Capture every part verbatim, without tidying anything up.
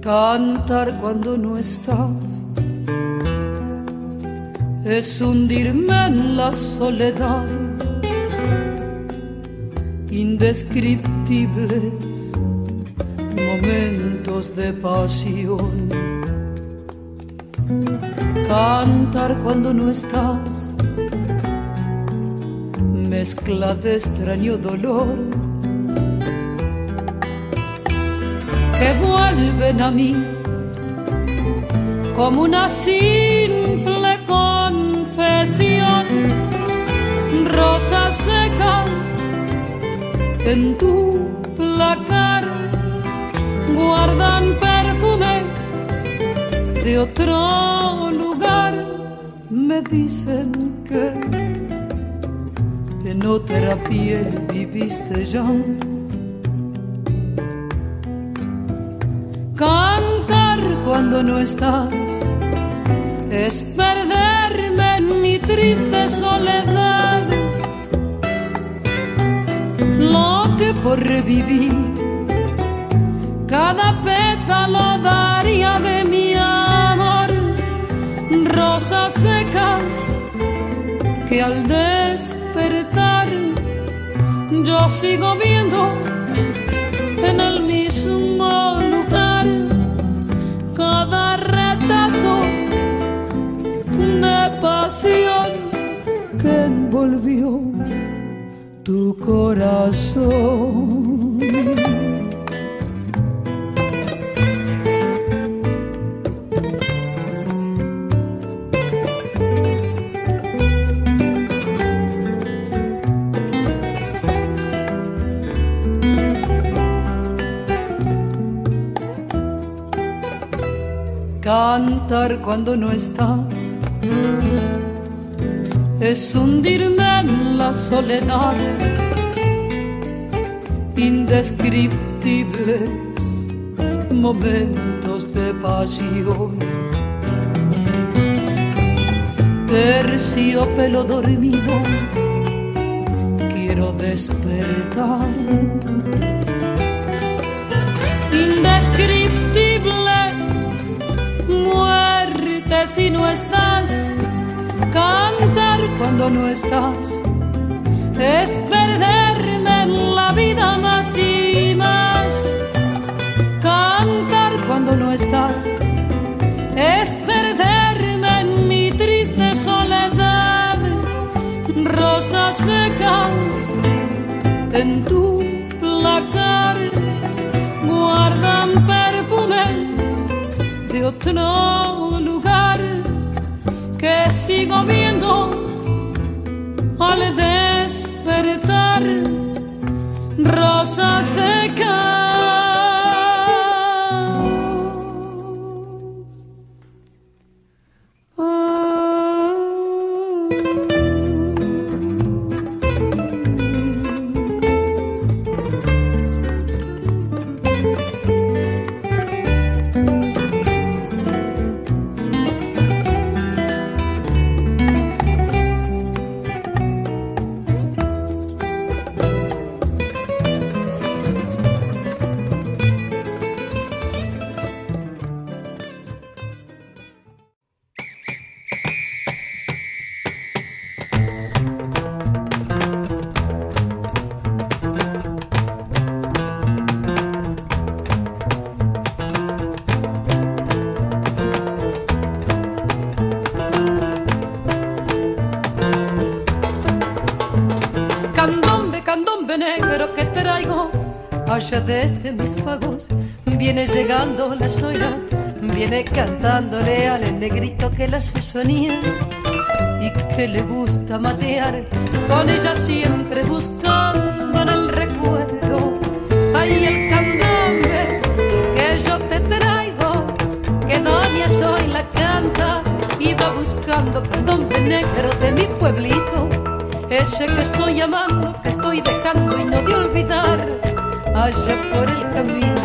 Cantar cuando no estás es hundirme en la soledad. Indescriptibles momentos de pasión. Cantar cuando no estás, mezcla de extraño dolor que vuelven a mí como una simple confesión. Rosas secas en tu placar guardan perfume de otro lugar. Me dicen que en otra piel viviste ya. Cantar cuando no estás es perderme en mi triste soledad. Lo que por revivir cada pétalo daría de mi amor. Rosas secas que al despertar yo sigo viendo en el mismo lugar. Cada retazo de pasión que envolvió tu corazón. Cantar cuando no estás es hundirme en la soledad. Indescriptibles momentos de pasión. Terciopelo dormido, quiero despertar. Indescriptible muerte si no estás. Cantar cuando no estás es perderme en la vida más y más. Cantar cuando no estás es perderme en mi triste soledad. Rosas secas en tu placar guardan perfume de otro lugar que sigo viendo al despertar. Rosas secas. Negro que traigo allá desde mis pagos, viene llegando la soira, viene cantándole al negrito que la hace soñar y que le gusta matear, con ella siempre buscando en el recuerdo. Ay, el candombe que yo te traigo, que doña Soy la canta, y va buscando candombe negro de mi pueblito. Ese que estoy amando, que estoy dejando y no de olvidar, allá por el camino.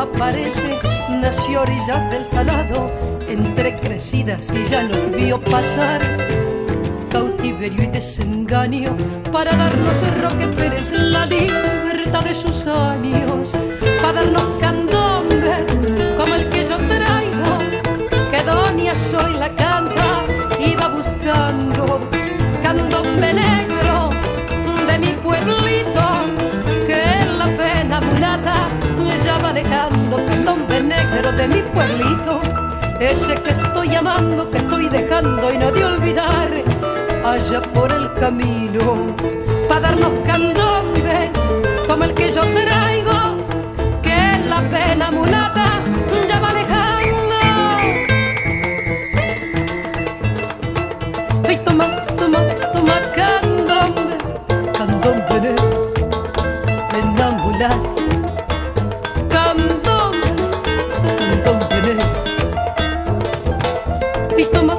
aparece, nació a orillas del Salado, entre crecidas y ya nos vio pasar. Cautiverio y desengaño para darnos Roque Pérez la libertad de sus años, para darnos candombe como el que yo traigo, que doña Soy la canta iba buscando. Candombe negro de mi pueblito, que la pena mulata ya va alejando. Candombe negro de mi pueblito, ese que estoy amando, que estoy dejando y no de olvidar, allá por el camino, pa' darnos candombe como el que yo traigo, que la pena mulata ya va alejando. Hey, toma, toma, toma candombe, candombe negro, pena mulata, candombe, candombe negro. Y toma,